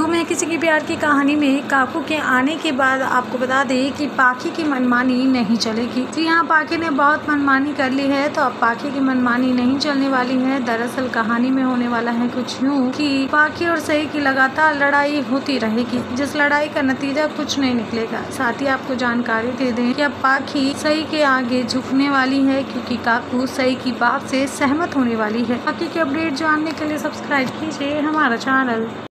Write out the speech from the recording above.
गुम है किसी के प्यार की कहानी में काकू के आने के बाद आपको बता दें कि पाखी की मनमानी नहीं चलेगी। जी हाँ, पाखी ने बहुत मनमानी कर ली है तो अब पाखी की मनमानी नहीं चलने वाली है। दरअसल कहानी में होने वाला है कुछ यूँ कि पाखी और सही की लगातार लड़ाई होती रहेगी, जिस लड़ाई का नतीजा कुछ नहीं निकलेगा। साथ ही आपको जानकारी दे दें कि अब पाखी सही के आगे झुकने वाली है, क्योंकि काकू सही की बात से सहमत होने वाली है। बाकी की अपडेट जानने के लिए सब्सक्राइब कीजिए हमारा चैनल।